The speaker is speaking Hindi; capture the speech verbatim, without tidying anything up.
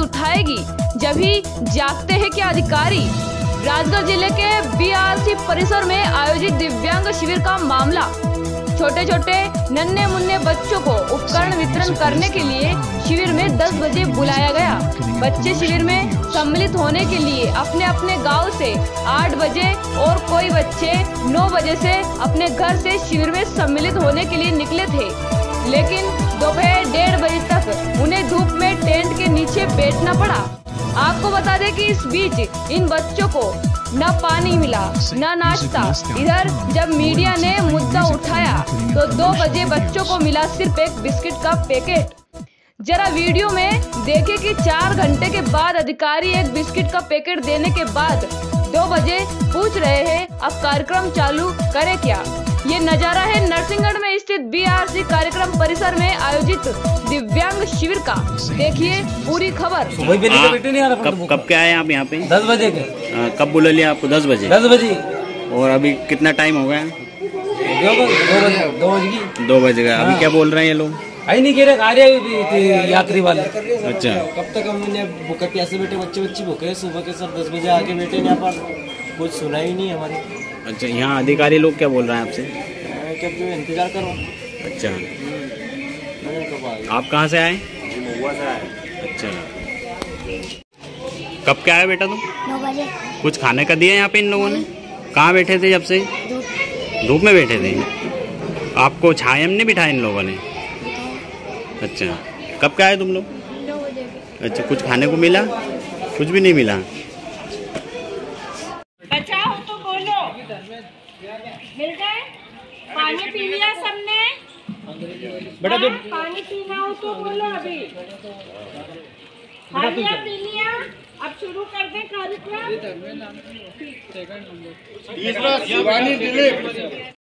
उठाएगी, जब ही जागते हैं क्या अधिकारी। राजगढ़ जिले के बीआरसी परिसर में आयोजित दिव्यांग शिविर का मामला। छोटे छोटे नन्हे मुन्ने बच्चों को उपकरण वितरण करने के लिए शिविर में दस बजे बुलाया गया। बच्चे शिविर में सम्मिलित होने के लिए अपने अपने गांव से आठ बजे और कोई बच्चे नौ बजे से अपने घर से शिविर में सम्मिलित होने के लिए निकले थे, लेकिन दोपहर डेढ़ बजे तक उन्हें धूप में टेंट के नीचे बैठना पड़ा। आपको बता दें कि इस बीच इन बच्चों को न पानी मिला न नाश्ता। इधर जब मीडिया ने मुद्दा उठाया तो दो बजे बच्चों को मिला सिर्फ एक बिस्किट का पैकेट। जरा वीडियो में देखें कि चार घंटे के बाद अधिकारी एक बिस्किट का पैकेट देने के बाद दो बजे पूछ रहे हैं अब कार्यक्रम चालू करे क्या। ये नजारा है नरसिंहगढ़ में स्थित बीआरसी कार्यक्रम परिसर में आयोजित दिव्यांग शिविर का। देखिए पूरी खबर। कब कब के आए आप यहाँ पे? दस बजे के। आ, कब बुला लिया आपको? दस बजे। दस बजे। और अभी कितना टाइम हो गया? दो बजे दो बजे दो बजे का। अभी क्या बोल रहे हैं ये लोग? आई नहीं कह रहे, आ रहे यात्री वाले। अच्छा, कब तक हमने भूखे प्यासे बैठे, बच्चे बच्चे भूखे सुबह के सब दस बजे आके बैठे यहाँ पर, कुछ सुना ही नहीं हमारे। अच्छा, यहाँ अधिकारी लोग क्या बोल रहे हैं आपसे? क्या क्यों इंतजार करो। अच्छा, कब आप कहाँ से आए? महुआ से आए। अच्छा, कब क्या आए बेटा तुम? नौ बजे। कुछ खाने का दिया यहाँ पे इन लोगों ने? कहाँ बैठे थे जब से? धूप में बैठे थे। आपको छाया में नहीं बिठाया इन लोगों ने? अच्छा, कब क्या आए तुम लोग? नौ बजे। अच्छा, कुछ खाने को मिला? कुछ भी नहीं मिला। बचाओ तो बोलो, मिल गए? पानी पी लिया सबने? बेटा जो पानी पीना हो तो बोलो। अभी खा लिया पी लिया? अब शुरू कर दे कार्यक्रम।